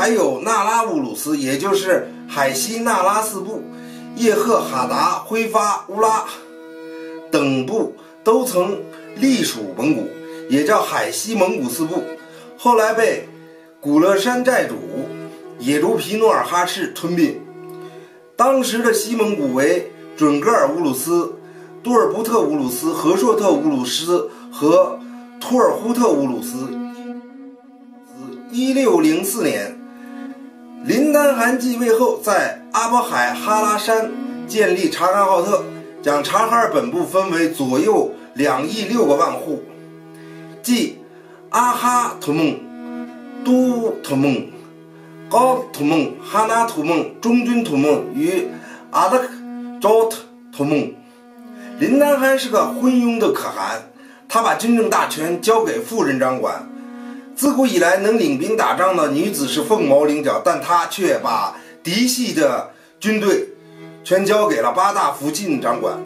还有那拉乌鲁斯，也就是海西那拉四部、叶赫哈达、辉发、乌拉等部都曾隶属蒙古，也叫海西蒙古四部，后来被古勒山寨主野猪皮努尔哈赤吞并。当时的西蒙古为准噶尔乌鲁斯、多尔布特乌鲁斯、和硕特乌鲁斯和图尔忽特乌鲁斯。1604年，林丹汗继位后，在阿伯海哈拉山建立察罕浩特，将察哈尔本部分为左右2亿6个万户，即阿哈图孟、都图孟、高图孟、哈纳图孟、中军图孟与阿德克昭特图孟。林丹汗是个昏庸的可汗，他把军政大权交给妇人掌管。自古以来，能领兵打仗的女子是凤毛麟角，但他却把嫡系的军队全交给了8大福晋掌管。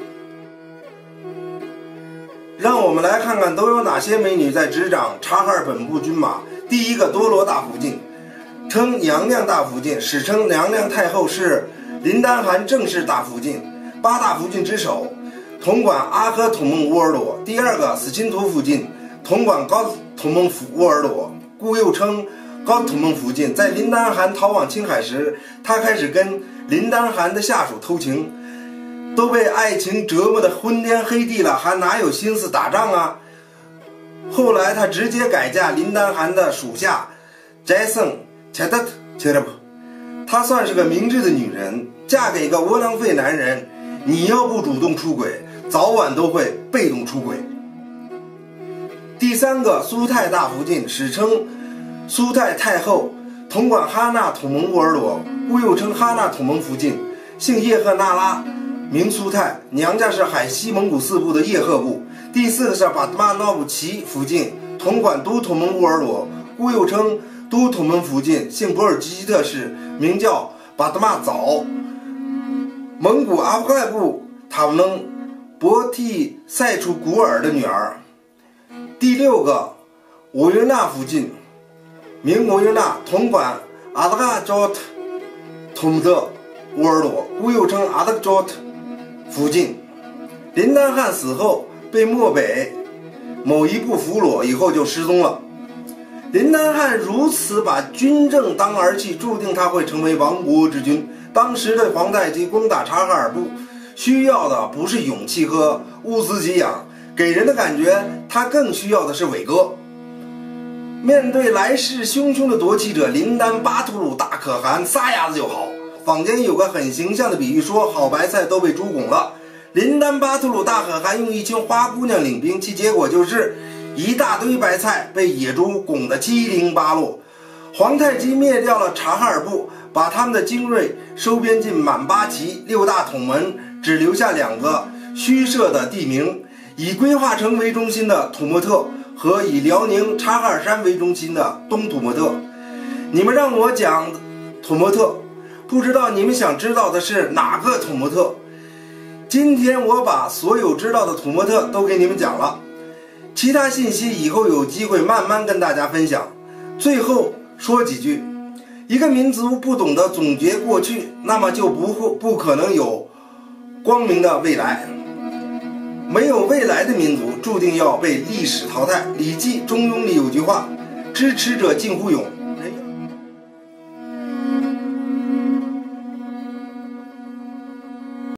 让我们来看看都有哪些美女在执掌察哈尔本部军马。第一个，多罗大福晋，称娘娘大福晋，史称娘娘太后，是林丹汗正式大福晋，8大福晋之首，统管阿克土孟乌尔朵。第二个，斯钦图福晋，统管高土孟乌尔朵，故又称高土孟福晋。在林丹汗逃往青海时，他开始跟林丹汗的下属偷情，都被爱情折磨得昏天黑地了，还哪有心思打仗啊？后来他直接改嫁林丹汗的属下斋僧切特切特布。她算是个明智的女人，嫁给一个窝囊废男人，你要不主动出轨，早晚都会被动出轨。第三个，苏泰大福晋，史称苏泰太后，统管哈纳土蒙乌尔朵，故又称哈纳土蒙福晋，姓叶赫那拉，名苏泰，娘家是海西蒙古四部的叶赫部。第四个是巴德玛诺布齐福晋，统管都土蒙乌尔朵，故又称都土蒙福晋，姓博尔济吉特氏，名叫巴德玛早，蒙古阿富汗部塔布能博替塞楚古尔的女儿。第六个，我约纳福晋，名我约纳，统管阿德嘎昭特图姆特乌尔朵，故又称阿德昭特福晋。林丹汗死后被漠北某一部俘虏，以后就失踪了。林丹汗如此把军政当儿戏，注定他会成为亡国之君。当时的皇太极攻打察哈尔部，需要的不是勇气和乌兹给养，给人的感觉他更需要的是伟哥。面对来势汹汹的夺旗者，林丹巴图鲁大可汗撒丫子就跑。坊间有个很形象的比喻，说好白菜都被猪拱了。林丹巴图鲁大可汗用一群花姑娘领兵，其结果就是一大堆白菜被野猪拱得七零八落。皇太极灭掉了察哈尔部，把他们的精锐收编进满八旗，6大统门只留下2个虚设的地名，以规划城为中心的土默特和以辽宁察哈尔山为中心的东土默特。你们让我讲土默特，不知道你们想知道的是哪个土默特？今天我把所有知道的土默特都给你们讲了，其他信息以后有机会慢慢跟大家分享。最后说几句，一个民族不懂得总结过去，那么就不可能有光明的未来。没有未来的民族注定要被历史淘汰。《礼记·中庸》里有句话：知耻者近乎勇。